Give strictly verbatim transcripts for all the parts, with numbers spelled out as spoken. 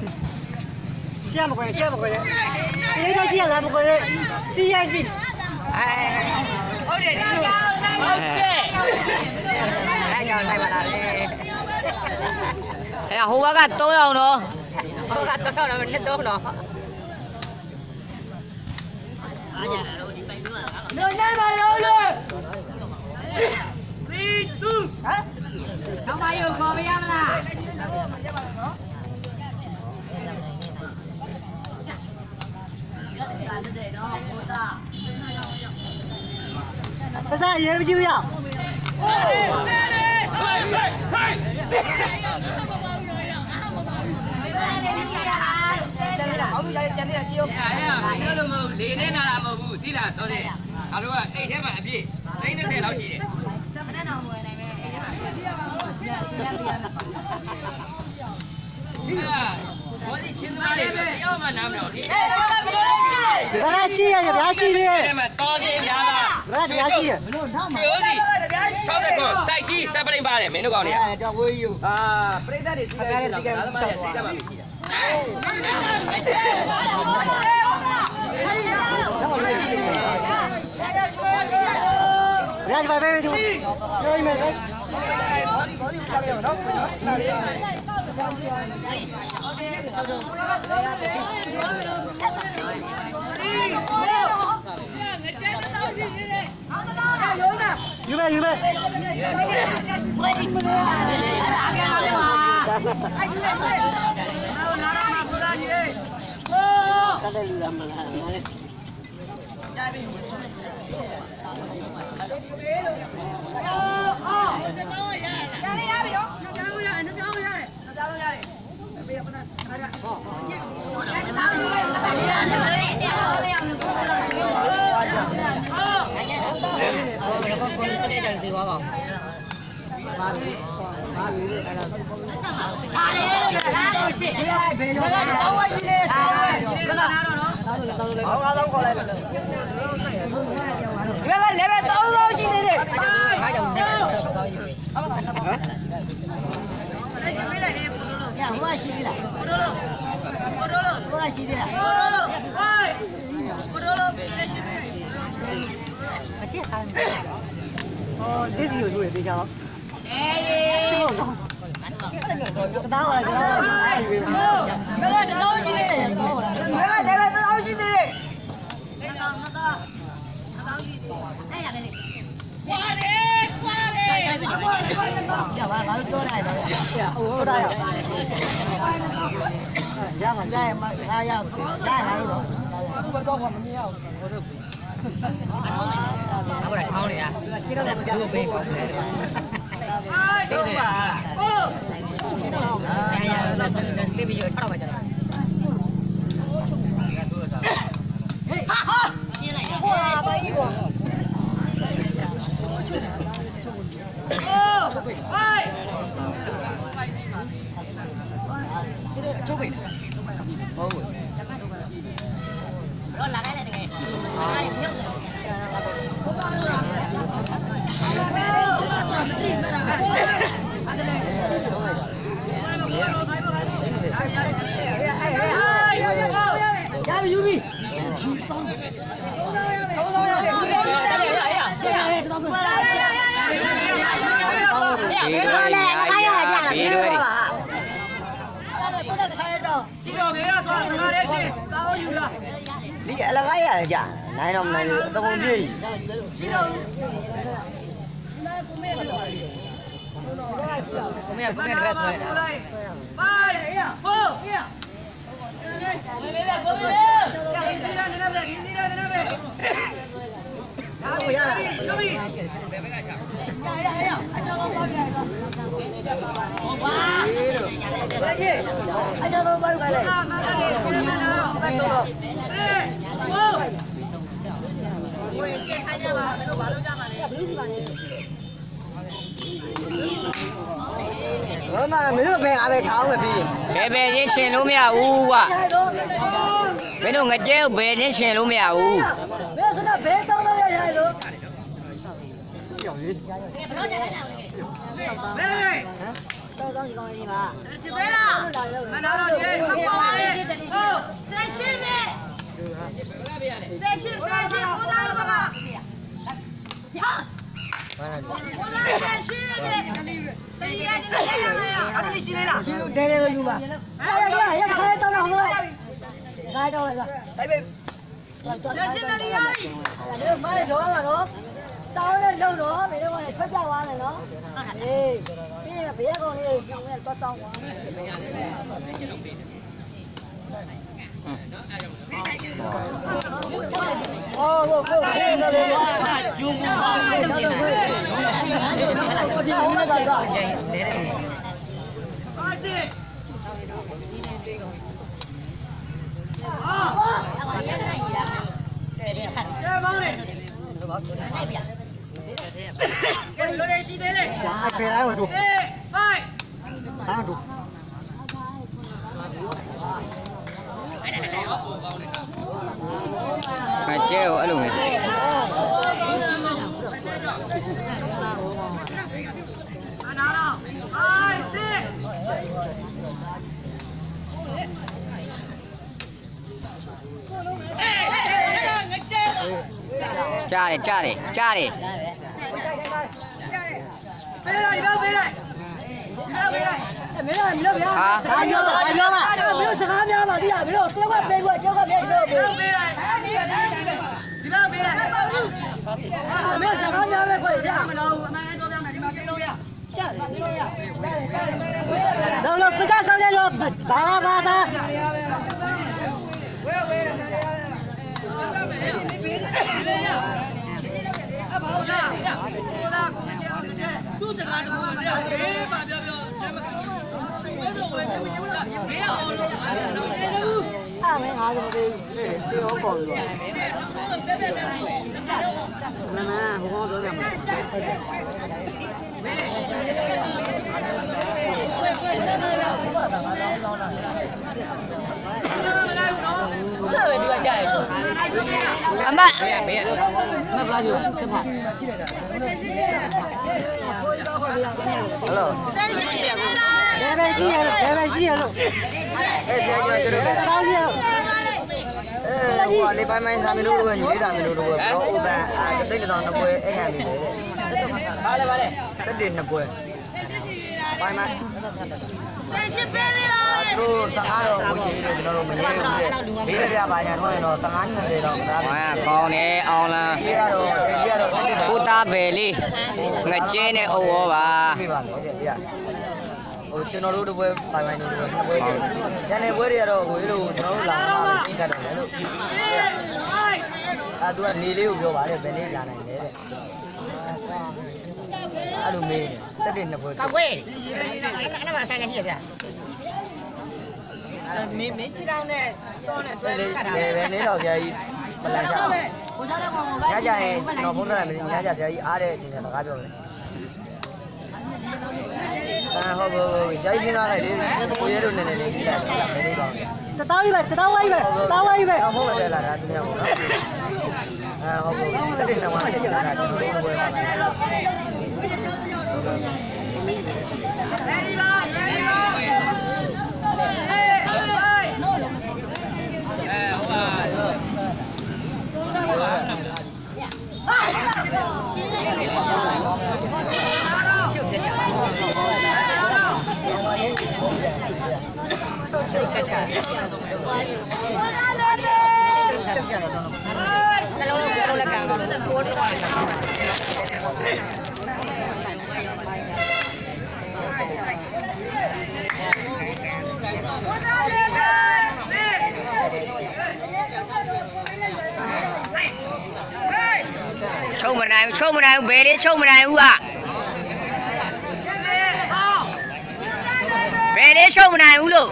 现不过来，现不过来，这个现咱不过来，第二季。哎，好点，好点，来要来吧来。哎呀，好吧，都要喏，好吧，都要了，没都了。Hãy subscribe cho kênh Ghiền Mì Gõ để không bỏ lỡ những video hấp Như vậy, như vậy. Ờ, thế gì rồi thì cháu? Chứ không có. Cái tao là cái đó. Nó ơi, nó đâu gì đi. Nó ơi, để mày đâu gì đi. Nó con, nó con. Nó con gì đi. Đây là cái gì? Qua đi, qua đi. Dạ, bà nói tôi này rồi. Ở đây à? Dạ mà đây mà ra ra. Ra là đâu rồi? Không có con mà mình nhau. Nó lại thao này à? Cái đó là một cái bên của cái này. Ai đâu mà? Ô. Đây là cái bây giờ sao vậy trời? Ha ha. Wow, bay quá. Ô. Ơi. Cái này chỗ bị. Ô. Đó là cái này này. Ai nhấc. Đi là cái à chả này năm này tao không đi mẹ cũng mẹ ra thôi mà mấy đứa về à về cháu về đi về về những chuyện lúc mẹ u à mấy đứa người chơi về những chuyện lúc mẹ u về đây đâu đâu gì coi đi mà chị về à mà nào đâu chị đây đây luôn mà đây đây đây khai tao nào rồi khai đâu rồi đây bên được mấy số là đó sao lên đâu đó mày đâu mà thoát ra qua này nó đi cái là bé con đi không nên có tông quá ô ô ô đây đây đây chung mày treo ở luôn này cha đi cha đi cha đi về đây về đây về đây mấy lần mấy lần hả ai nhớ ai nhớ mà mấy lần sáng nhớ mà đi à mấy lần kéo qua bên qua kéo qua bên qua bên về đây đi về về đây mấy lần sáng nhớ về quậy ra mà đâu mà anh tôi đang này đi mà cái đâu ya đâu đâu cứ ra không lên được ba ba ba à mấy ngã rồi đi đi hổ còn rồi nè nè hổ con rồi nè Amba. Hello. Đây đây gì vậy? Đây đây gì vậy? Eh, dia dia dia. Đâu gì vậy? Eh, wah, lepas main sambil dulu kan, jadi sambil dulu. Kau udah, kita kita nak buat, eh kami ni. Balik balik. Sedih nak buat. Bye bye. Terus sangat orang mungkin dia nak mungkin. Dia dia banyak orang nak sangat nanti dong. Wah, kau ni orang lah. Dia tu, dia tu. Putar beli, ngecek ni awak. Oh, cina lu tu boleh pakai ni tu. Jangan boleh dia tu, boleh lu, cina lu lama, ini kan lu. Ah, tu ni liu jo baru beli lana ini. Aduh meh, sedih nak boleh. Kau weh, anak anak mana sangat hias ya? Mì mì chỉ đâu nè, to nè, tôi Về về đến đâu thì mình làm sao? Nhá chạy, nó muốn ra mình nhá chạy thì á đây thì nó cá rồi. À, họ vừa chạy đi ra này đi, nó tôi nhớ được này này này cái này cái này còn. tao đi về, tao quay về, tao quay về. Không muốn là là ra tụi nhau. À, họ vừa cái này nào mà cái là nó nó vừa mà. Đi ba, đi ba. Show mình này, show mình này, về đi show mình này à. Về đi show mình này luôn.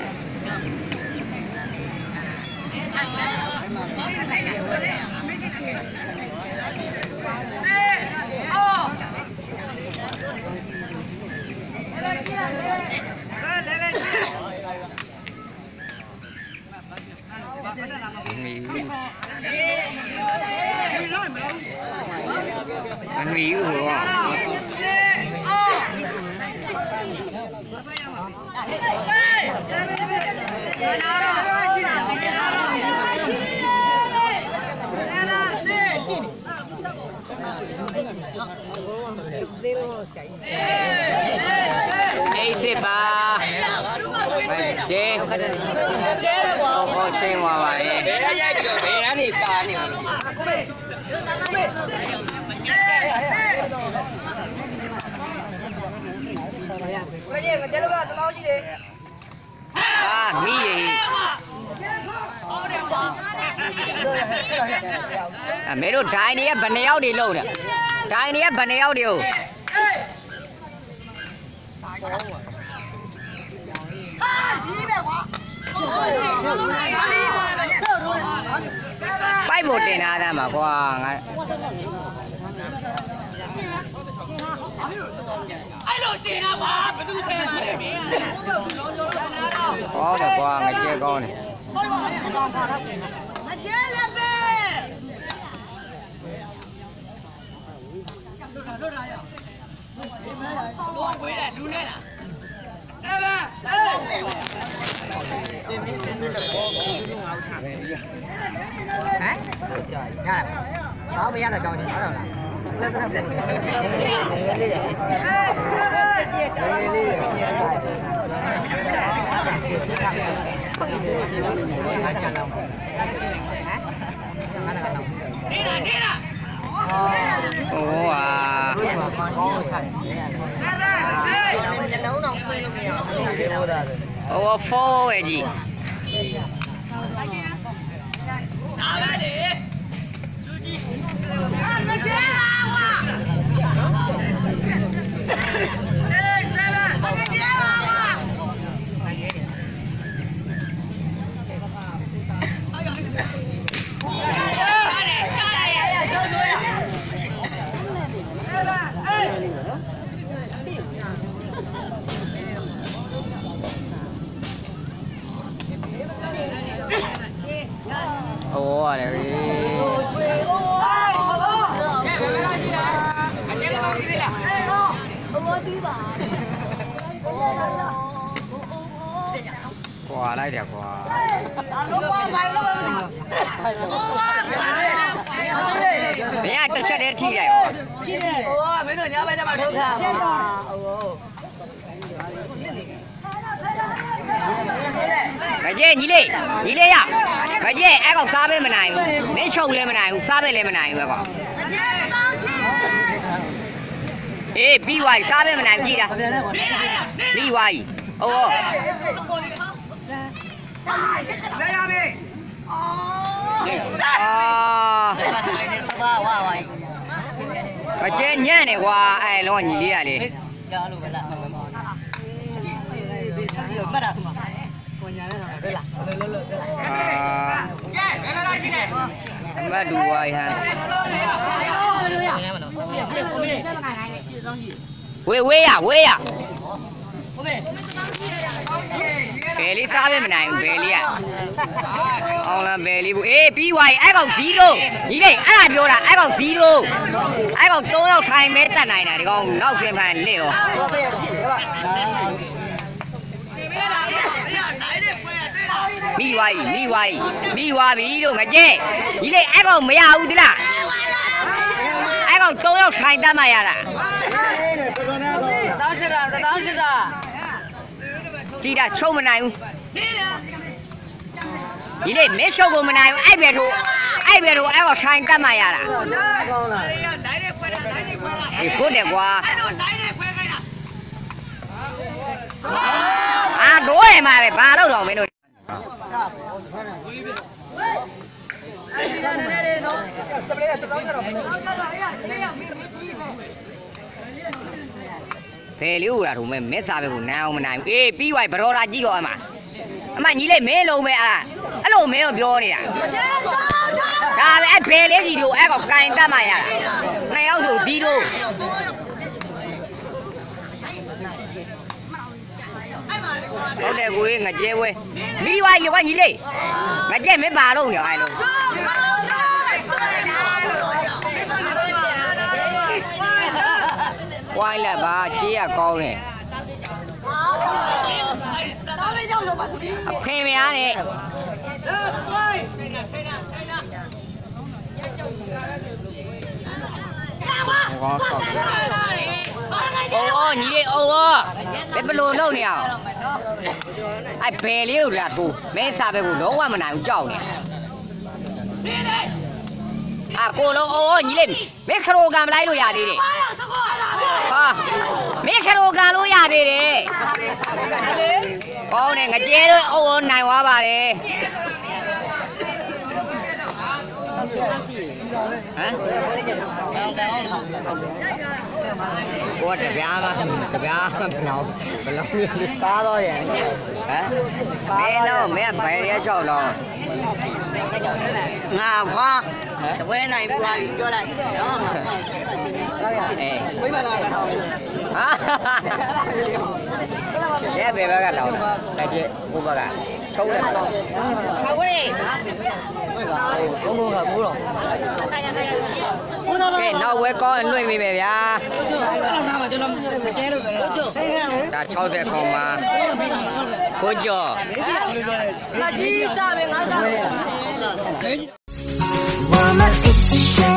Anh Mỹ của သေးလို့ဆရာကြီးအေးစစ်ပါကျဲကျဲတော့ဟောချင်းသွားပါလေဘယ်ရရိုက်ကြော်ဘယ်ကနေပါနေမှာလို့ဘယ်ကြီးမကျလို့ကတလောရှိတယ်အာမိရေအမေတို့ဒိုင်နေကဘယ်နှယောက်တွေလုံးနေဒိုင်နေကဘယ်နှယောက်တွေကိုပိုက်ဖို့တင်ထားတာမှာကွာငါအဲ့လိုတင်တာပါဘယ်သူဆဲမှာလဲဟောတယ်ကွာငါကျဲကောင်းတယ်မကျဲလည်းပဲတော့ဝေးတယ်လူနဲ့လားဆဲပါအေးဟမ်ရလားဘာမရတော့ကြောင်းနေဟုတ်လားလက်သက်ပုံလေးလေးလေးနေတာနေတာโอ้อ่ะလုံးတော့ဖွင့်လို့မရဘူးโอ้โฟเว้ยကြီးဒါပဲလေလူကြီးမချဲပါကွာအေးဆရာမချဲပါကွာโอ้อะไรเว้ยกว่าไล่เดี๋ยวกว่าเนี่ยတစ်ချက်တည်းထိလိုက်ရှိတယ်ဟိုကမင်းတို့ညဘက်ကျမှထုတ်ထားပါမကျဲညီလေးညီလေးရမကျဲအဲ့ကောင်စားပဲမနိုင်ဘူးမင်းချုပ်လည်းမနိုင်ဘူးစားပဲလည်းမနိုင်ဘူးပဲကွာမကျဲတော့ရှိအေးပြီးသွားပြီစားပဲမနိုင်ဘူးကြည့်တာပြီးသွားပြီဟိုလဲရပြီအာဝါဝါဝါမကျဲညံ့နေကွာအဲ့လုံးညီလေးရလေကြားလို့ပဲလားပတ်တာကိုညာလဲတော့လားလောလောအာကျဲဘယ်လိုရှိလဲမတ်ဒူဝိုင်ဟန်ဝေးဝေးရဝေးရဘယ်လေးစားပဲမနိုင်ဘူးဘယ်လေးอ่ะအောင်လားဘယ်လေးဘူးအေးပြီးသွားပြီအဲ့ကောင်ဇီးရိုညီလေးအဲ့ဒါပြောတာအဲ့ကောင်ဇီးရိုအဲ့ကောင်သုံးယောက်ထိုင်မဲတက်နိုင်တာဒီကောင်နောက်ဆင်းဖန်လစ်ရောမိသွားပြီမိသွားပြီမိသွားပြီတို့ငကြဲညီလေးအဲ့ကောင်မရဘူးသလားအဲ့ကောင်သုံးယောက်ထိုင်တက်မှရတာတောင်းရှိတာတောင်းရှိတာကြည့်တာချုပ်မနိုင်ဘူးဒီလေမင်းရှုပ်ကိုမနိုင်ဘူးအဲ့ဘယ်တို့အဲ့ဘယ်တို့အဲ့တော့ထိုင်တတ်မှရတာကောင်းလားနိုင်တဲ့ခွဲတာနိုင်တဲ့ခွဲတာအေးဖို့တယ်ကွာအဲ့တော့နိုင်တဲ့ခွဲခိုင်းတာအာတို့ရမှာပဲဘာလို့တော့မင်းတို့စပလေးတော့တောင်းကြတော့မင်းတို့ဘယ်လေးဟိုတာတို့မဲမဲစားပဲကိုနန်းအောင်မနိုင်ဘူးအေးပြီးသွားပြီဘရော်လာကြည့်တော့အမအမညီလေးမင်းလုံးပဲအဲ့အဲ့လိုမင်းကိုပြောနေတာဒါပဲအဲ့ဘယ်လေးစီတို့အဲ့ကောင်ကင်တတ်မှရတာနှစ်ယောက်ဆိုဒီတို့ဟုတ်တယ်ကိုငကြဲဝဲမိဝိုင်းကွာညီလေးငကြဲမင်းပါလို့နေအဲ့လိုဝိုင်းလက်ပါကြေးရကောင်းတယ်အဖေမရနဲ့ကောကောအော်ညီလေးအော်ဘယ်ဘလို့လုံးနေအောင်အဲ့ဘယ်လေးကိုလာတူမင်းစားဘက်ကိုလုံးဝမနိုင်ဘူးကြောက်နေအာကိုလုံးအော်ညီလေးမင်းခရိုကန်မလိုက်လို့ရသေးတယ်ဟာမင်းခရိုကန်လို့ရသေးတယ်ကောင်းတယ်ငကြဲတော့အော်နိုင်သွားပါတယ်ဟမ်ကိုတပြားမတပြားမဘလောင်ဘလောင်သားတော့ရဟမ်မင်းတော့မင်းဘယ်ရဲချောက်တော့ငါဖွာတပွဲနိုင်ပွားပြီးပြောလိုက်နော်အေးဝိမာလာကတော့ဟာရဲဘယ်ဘက်ကလောင်လဲကြည့်ကိုဘက်ကထုံးတယ်ခဝေးဘုံဘုံကမိုးတော့ကဲနောက်ဝဲကောင်းလွှင့်မိမယ်ဗျာဒါ၆၀ခေါင်ပါကိုကျော်လက်ကြီးစပဲငါးစား